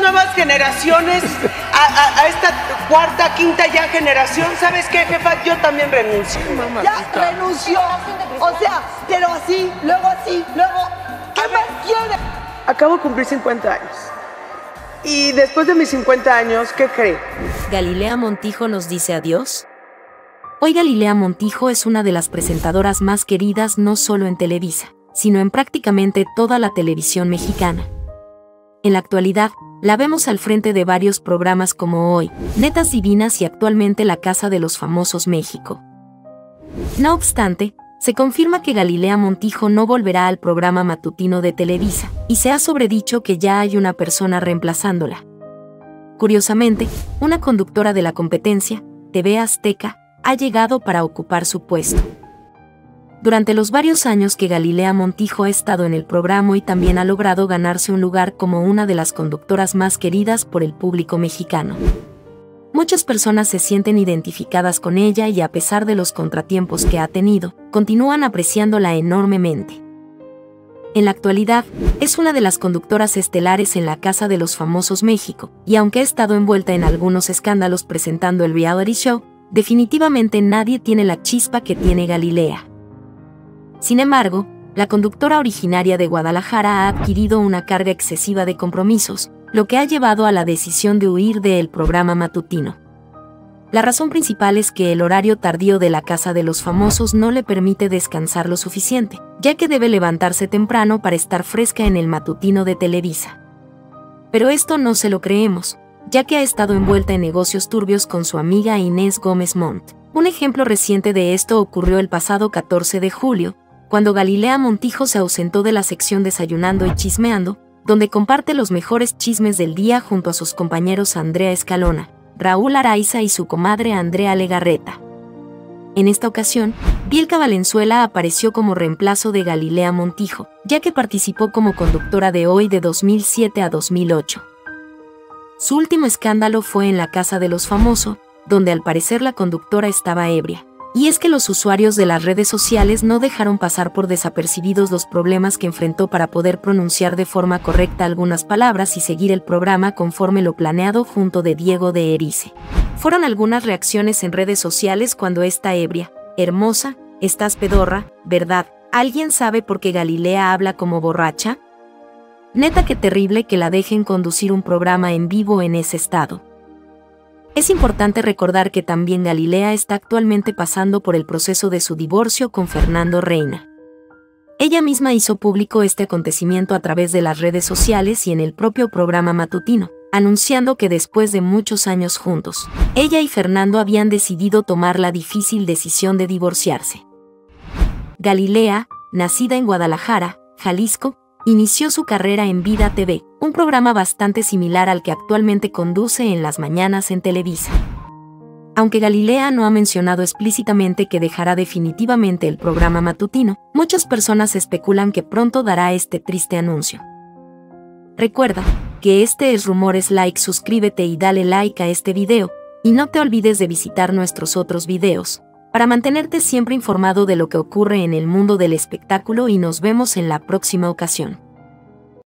nuevas generaciones, a esta cuarta, quinta ya generación, ¿sabes qué, jefa? Yo también renuncio. Ya renunció. O sea, pero así, luego, ¿qué más quiere? Acabo de cumplir 50 años. Y después de mis 50 años, ¿qué cree? ¿Galilea Montijo nos dice adiós? Hoy Galilea Montijo es una de las presentadoras más queridas no solo en Televisa, sino en prácticamente toda la televisión mexicana. En la actualidad, la vemos al frente de varios programas como Hoy, Netas Divinas y actualmente La Casa de los Famosos México. No obstante, se confirma que Galilea Montijo no volverá al programa matutino de Televisa, y se ha sobredicho que ya hay una persona reemplazándola. Curiosamente, una conductora de la competencia, TV Azteca, ha llegado para ocupar su puesto. Durante los varios años que Galilea Montijo ha estado en el programa y también ha logrado ganarse un lugar como una de las conductoras más queridas por el público mexicano. Muchas personas se sienten identificadas con ella y a pesar de los contratiempos que ha tenido, continúan apreciándola enormemente. En la actualidad, es una de las conductoras estelares en La Casa de los Famosos México, y aunque ha estado envuelta en algunos escándalos presentando el reality show, definitivamente nadie tiene la chispa que tiene Galilea. Sin embargo, la conductora originaria de Guadalajara ha adquirido una carga excesiva de compromisos, lo que ha llevado a la decisión de huir del programa matutino. La razón principal es que el horario tardío de La Casa de los Famosos no le permite descansar lo suficiente, ya que debe levantarse temprano para estar fresca en el matutino de Televisa. Pero esto no se lo creemos, ya que ha estado envuelta en negocios turbios con su amiga Inés Gómez Montt. Un ejemplo reciente de esto ocurrió el pasado 14 de julio, cuando Galilea Montijo se ausentó de la sección Desayunando y Chismeando, donde comparte los mejores chismes del día junto a sus compañeros Andrea Escalona, Raúl Araiza y su comadre Andrea Legarreta. En esta ocasión, Bielka Valenzuela apareció como reemplazo de Galilea Montijo, ya que participó como conductora de Hoy de 2007 a 2008. Su último escándalo fue en La Casa de los Famosos, donde al parecer la conductora estaba ebria. Y es que los usuarios de las redes sociales no dejaron pasar por desapercibidos los problemas que enfrentó para poder pronunciar de forma correcta algunas palabras y seguir el programa conforme lo planeado junto de Diego de Erice. Fueron algunas reacciones en redes sociales cuando está ebria. Hermosa, estás pedorra, ¿verdad? ¿Alguien sabe por qué Galilea habla como borracha? Neta que terrible que la dejen conducir un programa en vivo en ese estado. Es importante recordar que también Galilea está actualmente pasando por el proceso de su divorcio con Fernando Reina. Ella misma hizo público este acontecimiento a través de las redes sociales y en el propio programa matutino, anunciando que después de muchos años juntos, ella y Fernando habían decidido tomar la difícil decisión de divorciarse. Galilea, nacida en Guadalajara, Jalisco, inició su carrera en Vida TV, un programa bastante similar al que actualmente conduce en las mañanas en Televisa. Aunque Galilea no ha mencionado explícitamente que dejará definitivamente el programa matutino, muchas personas especulan que pronto dará este triste anuncio. Recuerda que este es Rumores Like, suscríbete y dale like a este video, y no te olvides de visitar nuestros otros videos, para mantenerte siempre informado de lo que ocurre en el mundo del espectáculo y nos vemos en la próxima ocasión.